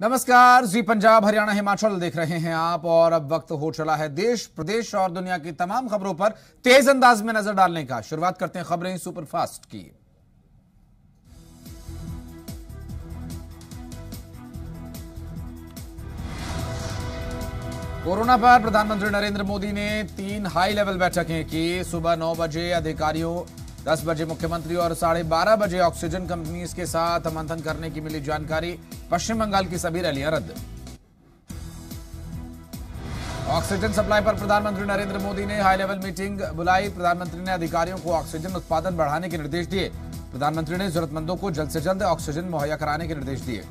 नमस्कार, जी पंजाब हरियाणा हिमाचल देख रहे हैं आप और अब वक्त हो चला है देश प्रदेश और दुनिया की तमाम खबरों पर तेज अंदाज में नजर डालने का। शुरुआत करते हैं खबरें सुपरफास्ट की। कोरोना पर प्रधानमंत्री नरेंद्र मोदी ने 3 हाई लेवल बैठकें की। सुबह 9 बजे अधिकारियों, 10 बजे मुख्यमंत्री और 12:30 बजे ऑक्सीजन कंपनीज के साथ मंथन करने की मिली जानकारी। पश्चिम बंगाल की सभी रैलियां रद्द। ऑक्सीजन सप्लाई पर प्रधानमंत्री नरेंद्र मोदी ने हाई लेवल मीटिंग बुलाई। प्रधानमंत्री ने अधिकारियों को ऑक्सीजन उत्पादन बढ़ाने के निर्देश दिए। प्रधानमंत्री ने जरूरतमंदों को जल्द से जल्द ऑक्सीजन मुहैया कराने के निर्देश दिए।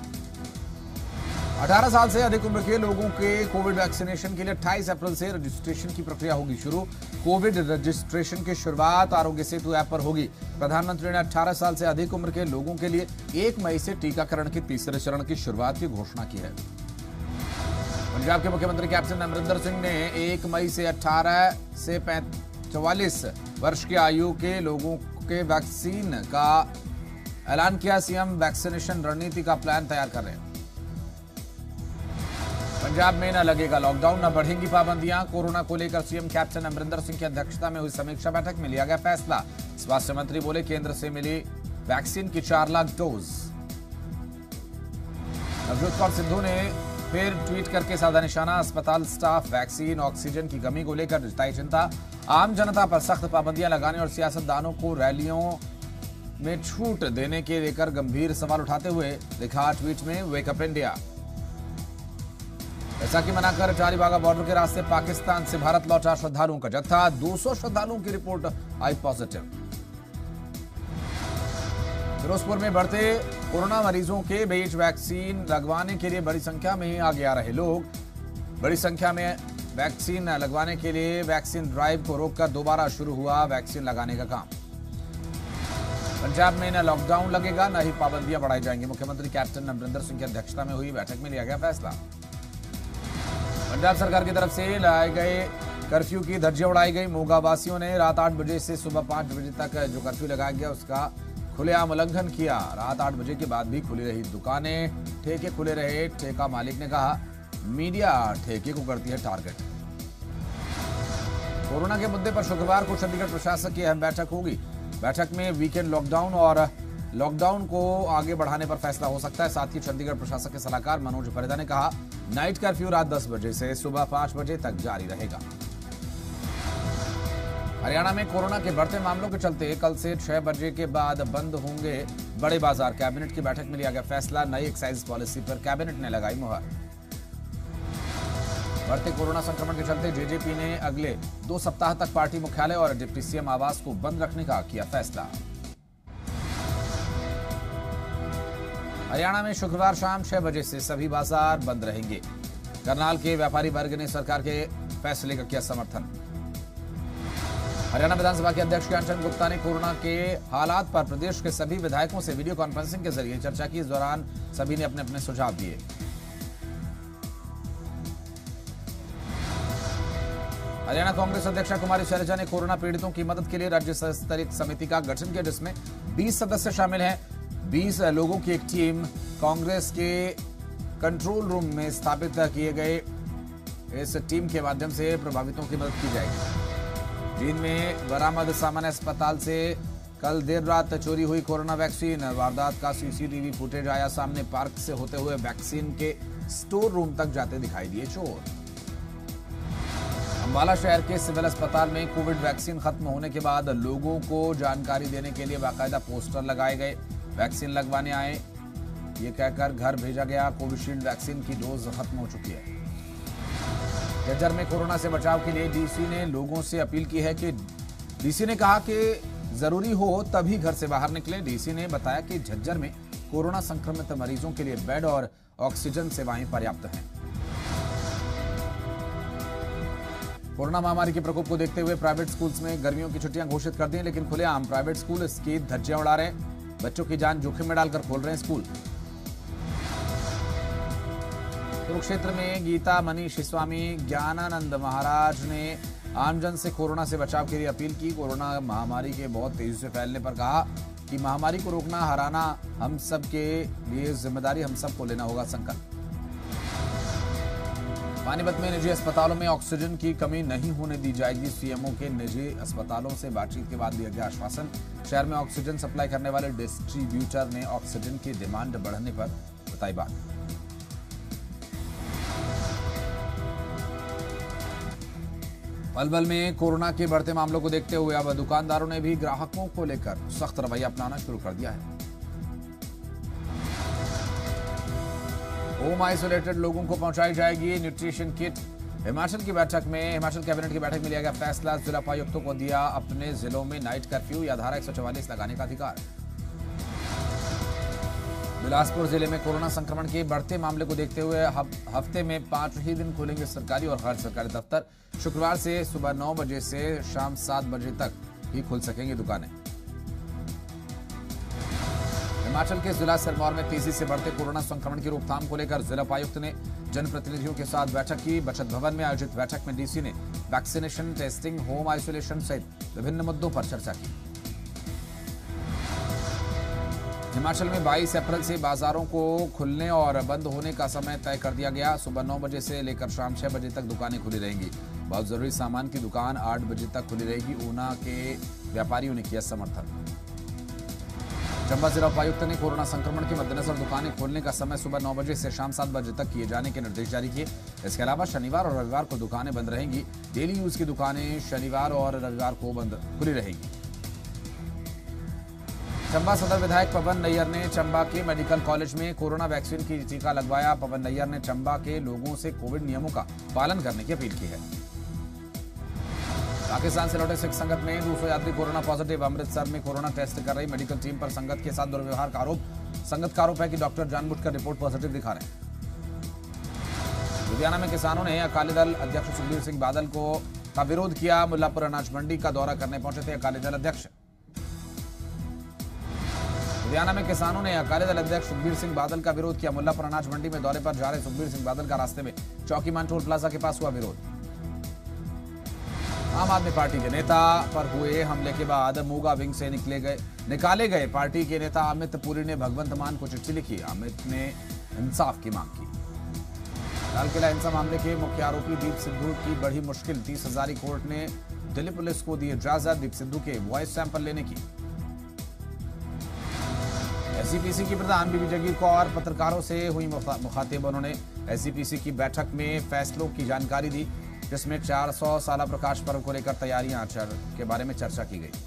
18 साल से अधिक उम्र के लोगों के कोविड वैक्सीनेशन के लिए 28 अप्रैल से रजिस्ट्रेशन की प्रक्रिया होगी शुरू। कोविड रजिस्ट्रेशन की शुरुआत आरोग्य सेतु ऐप पर होगी। प्रधानमंत्री ने 18 साल से अधिक उम्र के लोगों के लिए 1 मई से टीकाकरण के तीसरे चरण की शुरुआत की घोषणा की है। पंजाब के मुख्यमंत्री कैप्टन अमरिंदर सिंह ने 1 मई से 18 से 44 वर्ष की आयु के लोगों के वैक्सीन का ऐलान किया। सीएम वैक्सीनेशन रणनीति का प्लान तैयार कर रहे हैं। पंजाब में न लगेगा लॉकडाउन, न बढ़ेंगी पाबंदियां। कोरोना को लेकर सीएम कैप्टन अमरिंदर सिंह की अध्यक्षता में हुई समीक्षा बैठक में लिया गया फैसला। स्वास्थ्य मंत्री बोले, केंद्र से मिली वैक्सीन की 4 लाख डोज। नवजोत कौर सिद्धू ने फिर ट्वीट करके साधा निशाना। अस्पताल स्टाफ वैक्सीन ऑक्सीजन की कमी को लेकर जताई चिंता। आम जनता पर सख्त पाबंदियां लगाने और सियासतदानों को रैलियों में छूट देने के लेकर गंभीर सवाल उठाते हुए लिखा ट्वीट में, वेकअप इंडिया। बैसाखी मनाकर चारीबागा बॉर्डर के रास्ते पाकिस्तान से भारत लौटा श्रद्धालुओं का जत्था। 200 श्रद्धालुओं की रिपोर्ट आई पॉजिटिव। फिरोजपुर में बढ़ते कोरोना मरीजों के बीच वैक्सीन लगवाने के लिए बड़ी संख्या में आगे आ रहे लोग। बड़ी संख्या में वैक्सीन लगवाने के लिए वैक्सीन ड्राइव को रोककर दोबारा शुरू हुआ वैक्सीन लगाने का काम। पंजाब में न लॉकडाउन लगेगा, न ही पाबंदियां बढ़ाई जाएंगी। मुख्यमंत्री कैप्टन अमरिंदर सिंह की अध्यक्षता में हुई बैठक में लिया गया फैसला। पंजाब सरकार की तरफ से लाए गए कर्फ्यू की धज्जियां उड़ाई गई। मोगा वासियों ने रात 8 बजे से सुबह 5 बजे तक जो कर्फ्यू लगाया गया उसका खुलेआम उल्लंघन किया। रात 8 बजे के बाद भी खुली रही दुकानें, ठेके खुले रहे। ठेका मालिक ने कहा, मीडिया ठेके को करती है टारगेट। कोरोना के मुद्दे पर शुक्रवार को चंडीगढ़ प्रशासन की अहम बैठक होगी। बैठक में वीकेंड लॉकडाउन और लॉकडाउन को आगे बढ़ाने पर फैसला हो सकता है। साथ ही चंडीगढ़ प्रशासन के सलाहकार मनोज परिदा ने कहा, नाइट कर्फ्यू रात 10 बजे से सुबह 5 बजे तक जारी रहेगा। हरियाणा में कोरोना के बढ़ते मामलों के चलते कल से 6 बजे के बाद बंद होंगे बड़े बाजार। कैबिनेट की बैठक में लिया गया फैसला। नई एक्साइज पॉलिसी पर कैबिनेट ने लगाई मुहर। बढ़ते कोरोना संक्रमण के चलते जेजेपी ने अगले 2 सप्ताह तक पार्टी मुख्यालय और डिप्टी सीएम आवास को बंद रखने का किया फैसला। हरियाणा में शुक्रवार शाम 6 बजे से सभी बाजार बंद रहेंगे। करनाल के व्यापारी वर्ग ने सरकार के फैसले का किया समर्थन। हरियाणा विधानसभा के अध्यक्ष ज्ञानचंद गुप्ता ने कोरोना के हालात पर प्रदेश के सभी विधायकों से वीडियो कॉन्फ्रेंसिंग के जरिए चर्चा की। इस दौरान सभी ने अपने अपने सुझाव दिए। हरियाणा कांग्रेस अध्यक्षा कुमारी शैलजा ने कोरोना पीड़ितों की मदद के लिए राज्य स्तरीय समिति का गठन किया, जिसमें 20 सदस्य शामिल हैं। 20 लोगों की एक टीम कांग्रेस के कंट्रोल रूम में स्थापित किए गए इस टीम के माध्यम से प्रभावितों की मदद की जाएगी। चीन में बरामद सामान्य अस्पताल से कल देर रात चोरी हुई कोरोना वैक्सीन। वारदात का सीसीटीवी फुटेज आया सामने। पार्क से होते हुए वैक्सीन के स्टोर रूम तक जाते दिखाई दिए चोर। अंबाला शहर के सिविल अस्पताल में कोविड वैक्सीन खत्म होने के बाद लोगों को जानकारी देने के लिए बाकायदा पोस्टर लगाए गए। वैक्सीन लगवाने आए ये कहकर घर भेजा गया। कोविशील्ड वैक्सीन की डोज खत्म हो चुकी है। झज्जर में कोरोना से बचाव के लिए डीसी ने लोगों से अपील की है कि डीसी ने कहा कि जरूरी हो तभी घर से बाहर निकले। डीसी ने बताया कि झज्जर में कोरोना संक्रमित मरीजों के लिए बेड और ऑक्सीजन सेवाएं पर्याप्त हैं। कोरोना महामारी के प्रकोप को देखते हुए प्राइवेट स्कूल्स में गर्मियों की छुट्टियां घोषित कर दी, लेकिन खुलेआम प्राइवेट स्कूल इसकी धज्जियां उड़ा रहे हैं। बच्चों की जान जोखिम में डालकर खोल रहे हैं स्कूल। कुरुक्षेत्र में गीता मनीष स्वामी ज्ञानानंद महाराज ने आमजन से कोरोना से बचाव के लिए अपील की। कोरोना महामारी के बहुत तेजी से फैलने पर कहा कि महामारी को रोकना, हराना हम सब के लिए जिम्मेदारी हम सबको लेना होगा संकल्प। पानीपत में निजी अस्पतालों में ऑक्सीजन की कमी नहीं होने दी जाएगी। सीएमओ के निजी अस्पतालों से बातचीत के बाद दिया गया आश्वासन। शहर में ऑक्सीजन सप्लाई करने वाले डिस्ट्रीब्यूटर ने ऑक्सीजन की डिमांड बढ़ने पर बताई बात। पलवल में कोरोना के बढ़ते मामलों को देखते हुए अब दुकानदारों ने भी ग्राहकों को लेकर सख्त रवैया अपनाना शुरू कर दिया है। होम आइसोलेटेड लोगों को पहुंचाई जाएगी न्यूट्रिशन किट। हिमाचल कैबिनेट की बैठक में लिया गया फैसला। जिला उपायुक्तों को दिया अपने जिलों में नाइट कर्फ्यू या धारा 144 लगाने का अधिकार। बिलासपुर जिले में कोरोना संक्रमण के बढ़ते मामले को देखते हुए हफ्ते में 5 ही दिन खुलेंगे सरकारी और गैर सरकारी दफ्तर। शुक्रवार से सुबह 9 बजे से शाम 7 बजे तक ही खुल सकेंगी दुकानें। हिमाचल के जिला सिरमौर में तेजी से बढ़ते कोरोना संक्रमण की रोकथाम को लेकर जिला उपायुक्त ने जनप्रतिनिधियों के साथ बैठक की। बचत भवन में आयोजित बैठक में डीसी ने वैक्सीनेशन, टेस्टिंग, होम आइसोलेशन सहित विभिन्न मुद्दों पर चर्चा की। हिमाचल में 22 अप्रैल से बाजारों को खुलने और बंद होने का समय तय कर दिया गया। सुबह 9 बजे से लेकर शाम 6 बजे तक दुकानें खुली रहेंगी। बहुत जरूरी सामान की दुकान 8 बजे तक खुली रहेगी। ऊना के व्यापारियों ने किया समर्थन। चंबा जिला उपायुक्त ने कोरोना संक्रमण के मद्देनजर दुकानें खोलने का समय सुबह 9 बजे से शाम 7 बजे तक किए जाने के निर्देश जारी किए। इसके अलावा शनिवार और रविवार को दुकानें बंद रहेंगी। डेली यूज की दुकानें शनिवार और रविवार को खुली रहेंगी। चंबा सदर विधायक पवन नैयर ने चंबा के मेडिकल कॉलेज में कोरोना वैक्सीन की टीका लगवाया। पवन नैयर ने चंबा के लोगों से कोविड नियमों का पालन करने की अपील की है। पाकिस्तान से लौटे सिख संगत में 200 यात्री कोरोना पॉजिटिव। अमृतसर में कोरोना टेस्ट कर रही मेडिकल टीम पर संगत के साथ दुर्व्यवहार का आरोप। संगत का आरोप है कि डॉक्टर जानबूझकर रिपोर्ट पॉजिटिव दिखा रहे हैं। लुधियाना में किसानों ने अकाली दल अध्यक्ष सुखबीर सिंह बादल का विरोध किया। मुल्लापुर अनाज मंडी का दौरा करने पहुंचे थे अकाली दल अध्यक्ष। लुधियाना में किसानों ने अकाली दल अध्यक्ष सुखबीर सिंह बादल का विरोध किया। मुल्लापुर अनाज मंडी में दौरे पर जा रहे सुखबीर सिंह बादल का रास्ते में चौकीमान टोल प्लाजा के पास हुआ विरोध। आम आदमी पार्टी के नेता पर हुए हमले के बाद मूगा विंग से निकाले गए पार्टी के नेता अमित पुरी ने भगवंत मान को चिट्ठी लिखी। अमित ने इंसाफ की मांग की। लाल किला हिंसा मामले के मुख्य आरोपी दीप सिद्धू की बढ़ी मुश्किल। 30 हजारी कोर्ट ने दिल्ली पुलिस को दी इजाजत दीप सिद्धू के वॉइस सैंपल लेने की। एसजीपीसी की प्रधान बीबी जगीर कौर पत्रकारों से हुई मुखातिब। उन्होंने एसजीपीसी की बैठक में फैसलों की जानकारी दी, जिसमें 400 साला प्रकाश पर्व को लेकर तैयारियां के बारे में चर्चा की गई।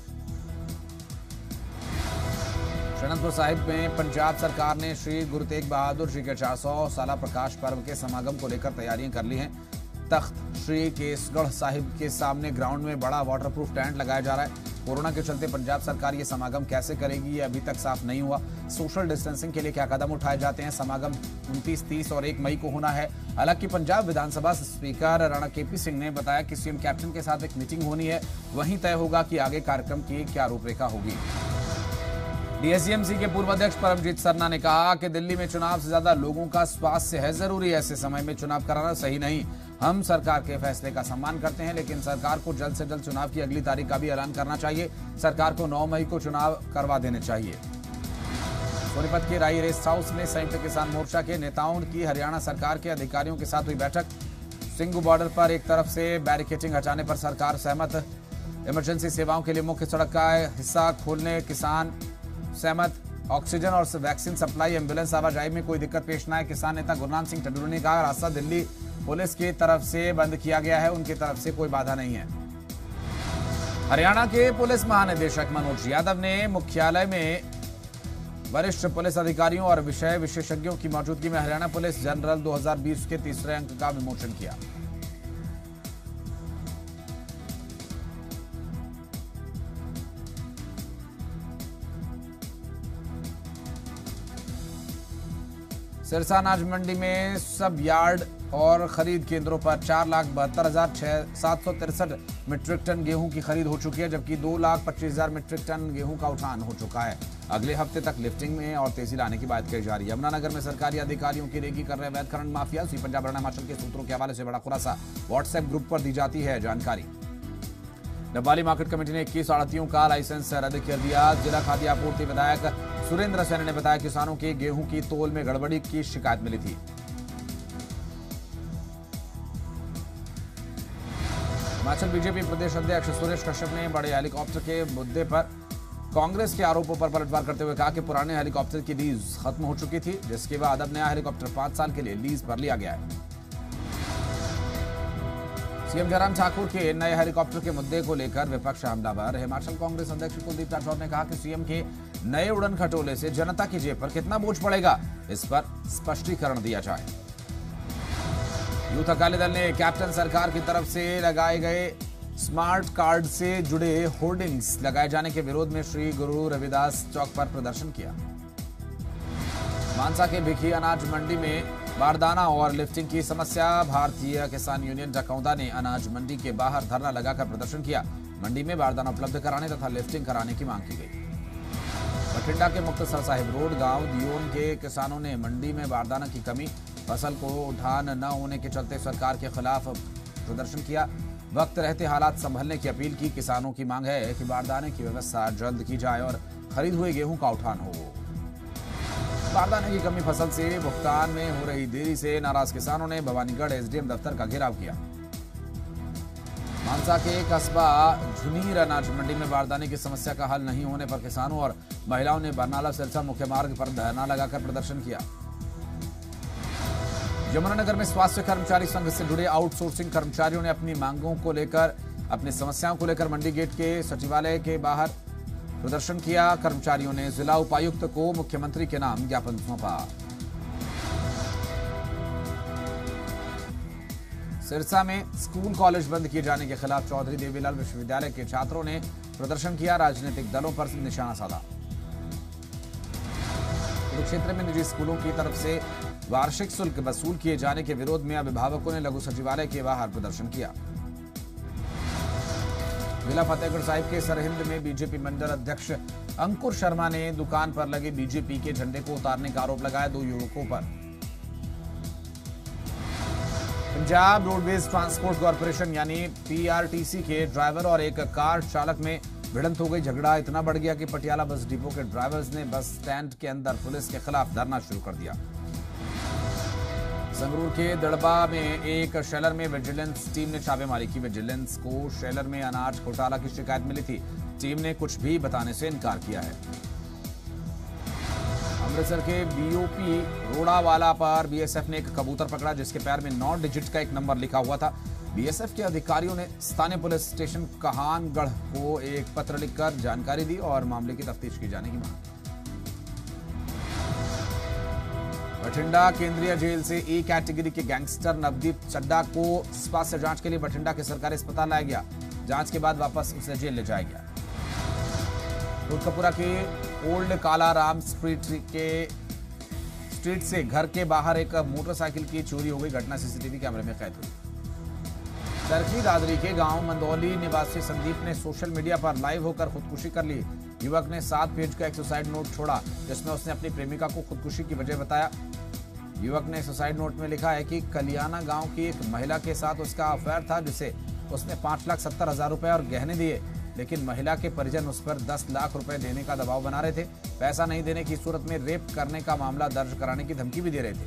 अनंतपुर साहिब में पंजाब सरकार ने श्री गुरु तेग बहादुर जी के 400 साला प्रकाश पर्व के समागम को लेकर तैयारियां कर ली हैं। तख्त श्री केसगढ़ साहिब के सामने ग्राउंड में बड़ा वाटरप्रूफ टेंट लगाया जा रहा है। कोरोना के चलते पंजाब सरकार ये समागम कैसे करेगी, ये अभी तक साफ नहीं हुआ। सोशल डिस्टेंसिंग के लिए क्या कदम उठाए जाते हैं। समागम 29, 30 और 1 मई को होना है। हालांकि पंजाब विधानसभा स्पीकर राणा केपी सिंह ने बताया कि सीएम कैप्टन के साथ एक मीटिंग होनी है, वहीं तय होगा कि आगे कार्यक्रम की क्या रूपरेखा होगी। डीएसजीएमसी के पूर्व अध्यक्ष परमजीत सरना ने कहा कि दिल्ली में चुनाव से ज्यादा लोगों का स्वास्थ्य है जरूरी। ऐसे समय में चुनाव कराना सही नहीं। हम सरकार के फैसले का सम्मान करते हैं, लेकिन सरकार को जल्द से जल्द चुनाव की अगली तारीख का भी ऐलान करना चाहिए। सरकार को 9 मई को चुनाव करवा देने चाहिए। सोनीपत के राई रेस्ट हाउस में संयुक्त किसान मोर्चा के नेताओं की हरियाणा सरकार के अधिकारियों के साथ हुई बैठक। सिंघू बॉर्डर पर एक तरफ से बैरिकेटिंग हटाने पर सरकार सहमत। इमरजेंसी सेवाओं के लिए मुख्य सड़क का हिस्सा खोलने किसान सहमत। ऑक्सीजन और वैक्सीन सप्लाई, एम्बुलेंस आवाजाही में कोई दिक्कत पेश न आए। किसान नेता गुरनाम सिंह टंडूरी ने कहा, रास्ता दिल्ली पुलिस की तरफ से बंद किया गया है, उनकी तरफ से कोई बाधा नहीं है। हरियाणा के पुलिस महानिदेशक मनोज यादव ने मुख्यालय में वरिष्ठ पुलिस अधिकारियों और विषय विशेषज्ञों की मौजूदगी में हरियाणा पुलिस जनरल 2020 के तीसरे अंक का विमोचन किया। सिरसा अनाज मंडी में सब यार्ड और खरीद केंद्रों पर 4,72,763 मीट्रिक टन गेहूं की खरीद हो चुकी है, जबकि 2,25,000 मीट्रिक टन गेहूं का उठान हो चुका है। अगले हफ्ते तक लिफ्टिंग में और तेजी लाने की बात कही जा रही है। यमुनानगर में सरकारी अधिकारियों की रेकी कर रहे अवैध खनन माफिया। सी पंजाब हरियाणा हिमाचल के सूत्रों के हवाले से बड़ा खुलासा। व्हाट्सएप ग्रुप पर दी जाती है जानकारी। डब्बाली मार्केट कमेटी ने 21 आड़तियों का लाइसेंस रद्द कर दिया। जिला खाद्य आपूर्ति विधायक सुरेंद्र सैनी ने बताया किसानों के गेहूं की तोल में गड़बड़ी की शिकायत मिली थी। हिमाचल बीजेपी प्रदेश अध्यक्ष सुरेश कश्यप ने बड़े हेलीकॉप्टर के मुद्दे पर कांग्रेस के आरोपों पर पलटवार करते हुए कहा कि पुराने हेलीकॉप्टर की लीज खत्म हो चुकी थी, जिसके बाद अब नया हेलीकॉप्टर 5 साल के लिए लीज पर लिया गया है। सीएम जयराम ठाकुर के नए हेलीकॉप्टर के मुद्दे को लेकर विपक्ष हमलावर। हिमाचल कांग्रेस अध्यक्ष कुलदीप राठौर ने कहा कि सीएम के नए उड़न खटोले से जनता की जेब पर कितना बोझ पड़ेगा, इस पर स्पष्टीकरण दिया जाए। यूथ अकाली दल ने कैप्टन सरकार की तरफ से लगाए गए स्मार्ट कार्ड से जुड़े होर्डिंग्स लगाए जाने के विरोध में श्री गुरु रविदास चौक पर प्रदर्शन किया। मानसा के भिखी अनाज मंडी में बारदाना और लिफ्टिंग की समस्या। भारतीय किसान यूनियन डकौंदा ने अनाज मंडी के बाहर धरना लगाकर प्रदर्शन किया। मंडी में बारदाना उपलब्ध कराने तथा लिफ्टिंग कराने की मांग की गई। बठिंडा के मुक्तसर साहिब रोड गांव दियोन के किसानों ने मंडी में बारदाना की कमी, फसल को उठान न होने के चलते सरकार के खिलाफ प्रदर्शन किया। वक्त रहते हालात संभलने की अपील की। किसानों की मांग है कि बारदाने की व्यवस्था जल्द की जाए और खरीद हुए गेहूं का उठान हो। बारदाने की कमी, फसल से भुगतान में हो रही देरी से नाराज किसानों ने भवानीगढ़ एसडीएम दफ्तर का घेराव किया। मानसा के कस्बा झुनीर अनाज मंडी में बारदाने की समस्या का हल नहीं होने पर किसानों और महिलाओं ने बरनाला सिरसा मुख्य मार्ग पर धरना लगाकर प्रदर्शन किया। यमुनानगर में स्वास्थ्य कर्मचारी संघ से जुड़े आउटसोर्सिंग कर्मचारियों ने अपनी मांगों को लेकर, अपनी समस्याओं को लेकर मंडी गेट के सचिवालय के बाहर प्रदर्शन किया। कर्मचारियों ने जिला उपायुक्त को मुख्यमंत्री के नाम ज्ञापन सौंपा। सिरसा में स्कूल कॉलेज बंद किए जाने के खिलाफ चौधरी देवीलाल विश्वविद्यालय के छात्रों ने प्रदर्शन किया। राजनीतिक दलों पर निशाना साधा। कुरुक्षेत्र में निजी स्कूलों की तरफ से वार्षिक शुल्क वसूल किए जाने के विरोध में अभिभावकों ने लघु सचिवालय के बाहर प्रदर्शन किया। जिला फतेहगढ़ साहिब के सरहिंद में बीजेपी मंडल अध्यक्ष अंकुर शर्मा ने दुकान पर लगे बीजेपी के झंडे को उतारने का आरोप लगाया 2 युवकों पर। पंजाब रोडवेज ट्रांसपोर्ट कॉर्पोरेशन यानी पीआरटीसी के ड्राइवर और एक कार चालक में भिड़ंत हो गई। झगड़ा इतना बढ़ गया कि पटियाला बस डिपो के ड्राइवर्स ने बस स्टैंड के अंदर पुलिस के खिलाफ धरना शुरू कर दिया। संगरूर के दड़बा में एक शेलर में विजिलेंस टीम ने छापेमारी की। विजिलेंस को शेलर में अनाज घोटाला की शिकायत मिली थी। टीम ने कुछ भी बताने से इनकार किया है। अमृतसर के बीओपी रोड़ावाला पर बीएसएफ ने एक कबूतर पकड़ा जिसके पैर में 9 डिजिट का एक नंबर लिखा हुआ था। बीएसएफ के अधिकारियों ने स्थानीय पुलिस स्टेशन कहानगढ़ को एक पत्र लिखकर जानकारी दी और मामले की तफ्तीश की जाने की मांग। बठिंडा केंद्रीय जेल से ए कैटेगरी के गैंगस्टर नवदीप चड्डा को स्वास्थ्य जांच के लिए बठिंडा के सरकारी अस्पताल लाया गया। जांच के बाद वापस उसे जेल ले जाया गया। कोटकपुरा के ओल्ड कालाराम स्ट्रीट से घर के बाहर एक मोटरसाइकिल की चोरी हो गई। घटना सीसीटीवी कैमरे में कैद हुई। चरखी दादरी के गांव मंदौली निवासी संदीप ने सोशल मीडिया पर लाइव होकर खुदकुशी कर ली। युवक ने 7 पेज का एक सुसाइड नोट छोड़ा जिसमें उसने अपनी प्रेमिका को खुदकुशी की वजह बताया। युवक ने सुसाइड नोट में लिखा है कि कलियाना गांव की एक महिला के साथ उसका अफेयर था जिसे उसने 5,70,000 रुपए और गहने दिए, लेकिन महिला के परिजन उस पर 10 लाख रुपए देने का दबाव बना रहे थे। पैसा नहीं देने की सूरत में रेप करने का मामला दर्ज कराने की धमकी भी दे रहे थे।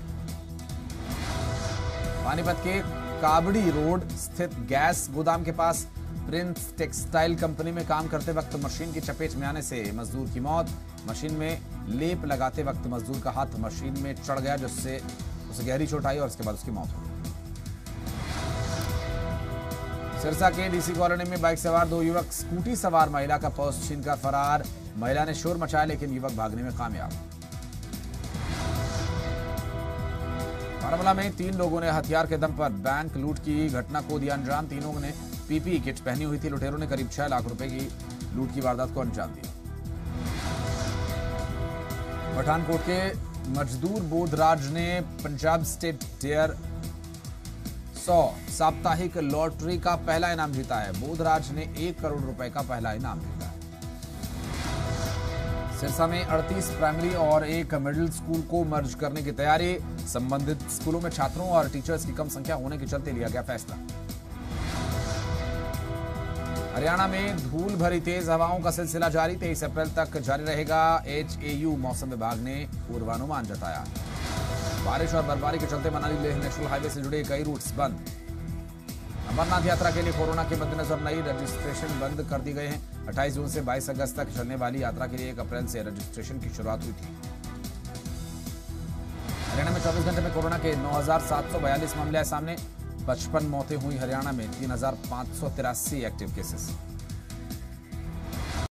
पानीपत के काबड़ी रोड स्थित गैस गोदाम के पास प्रिंस टेक्सटाइल कंपनी में काम करते वक्त मशीन की चपेट में आने से मजदूर की मौत। मशीन में लेप लगाते वक्त मजदूर का हाथ मशीन में चढ़ गया जिससे उसे गहरी चोट आई और उसके बाद उसकी मौत हो गई। सिरसा के डीसी कॉलोनी में बाइक सवार 2 युवक स्कूटी सवार महिला का पर्स छीनकर फरार। महिला ने शोर मचाया लेकिन युवक भागने में कामयाब। बारामूला में 3 लोगों ने हथियार के दम पर बैंक लूट की घटना को दिया अंजाम। तीनों ने पीपीई किट पहनी हुई थी। लुटेरों ने करीब 6 लाख रुपए की लूट की वारदात को अंजाम दिया। पठानकोट के मजदूर बोधराज ने पंजाब स्टेट डेयर 100 साप्ताहिक लॉटरी का पहला इनाम जीता है। बोधराज ने 1 करोड़ रुपए का पहला इनाम जीता है। सिरसा में 38 प्राइमरी और 1 मिडिल स्कूल को मर्ज करने की तैयारी। संबंधित स्कूलों में छात्रों और टीचर्स की कम संख्या होने के चलते लिया गया फैसला। हरियाणा में धूल भरी तेज हवाओं का सिलसिला जारी। 23 अप्रैल तक जारी रहेगा। HAU मौसम विभाग ने पूर्वानुमान जताया। बारिश और बर्फबारी के चलते मनाली लेह नेशनल हाईवे से जुड़े कई रूट्स बंद। अमरनाथ यात्रा के लिए कोरोना के मद्देनजर नई रजिस्ट्रेशन बंद कर दी गए हैं। 28 जून से 22 अगस्त तक चलने वाली यात्रा के लिए 1 अप्रैल से रजिस्ट्रेशन की शुरुआत हुई थी। हरियाणा में 24 घंटे में कोरोना के 9,742 मामले आए सामने। 55 मौतें हुई। हरियाणा में 3,583 एक्टिव केसेस।